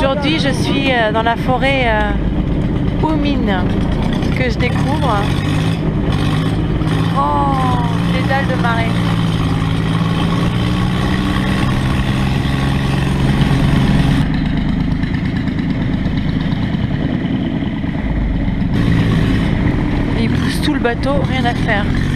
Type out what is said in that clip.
Aujourd'hui, je suis dans la forêt Oumine que je découvre. Oh, les dalles de marée. Et il pousse tout le bateau, rien à faire.